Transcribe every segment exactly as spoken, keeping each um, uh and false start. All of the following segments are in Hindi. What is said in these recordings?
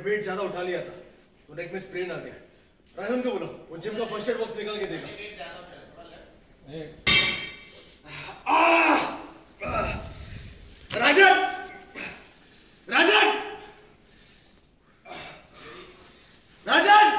वेट ज्यादा उठा लिया था तो नेक में स्प्रेन आ गया। राजन को बोलो वो जिम का फर्स्ट एड बॉक्स निकाल के देगा। राजन राजन राजन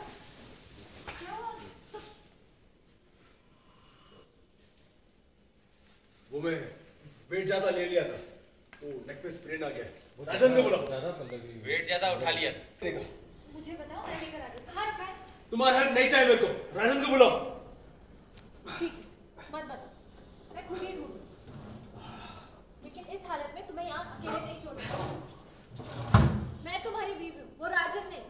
वो मैं वेट ज्यादा ले लिया था तो नेक पे स्प्रेन आ गया। राजन को बोलो वेट ज्यादा उठा लिया था। मुझे बताओ मैं लेकर आ दूं। कहाँ रखा है? तुम्हारा हेल्प नहीं चाहिए मेरे को। राजन को बोलो। ठीक है मत बताओ मैं खुद ही ढूंढूं, लेकिन इस हालत में तुम्हें यहाँ अकेले नहीं छोड़ सकता। मैं तुम्हारी बीवी हूँ, वो राजन नहीं।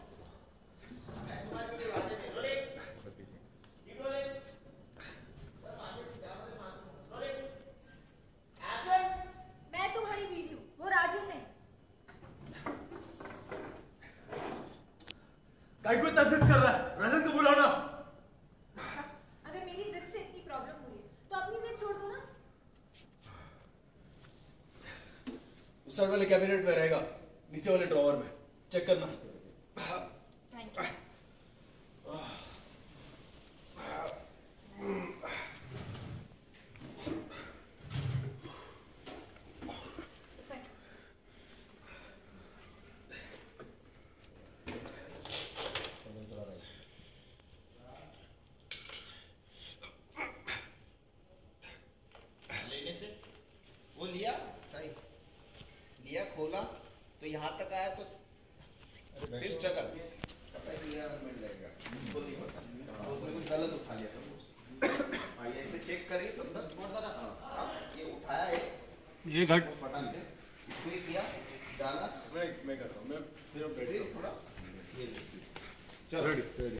मैं तुम्हारी बीवी हूँ, वो राजन नहीं। काय को इतना जिद कर रहा है? राजन को बुलाओ ना। अगर मेरी जिद से इतनी प्रॉब्लम हुई है तो अपनी जिद छोड़ दो ना। उस साइड वाले कैबिनेट में रहेगा, नीचे वाले ड्रॉवर में। चेक करना। Thank you. वो लिया सही लिया, खोला तो यहाँ तक आया तो फिर स्ट्रगल मिल जाएगा। बिल्कुल नहीं पता उसने कुछ गलत उठा लिया सब कुछ। आइए इसे चेक करिए तब तक। ये उठाया है ये घट पटान से इसको किया डाला। मैं मैं करता हूँ। मैं फिर बैठ थोड़ा चलो रेडी।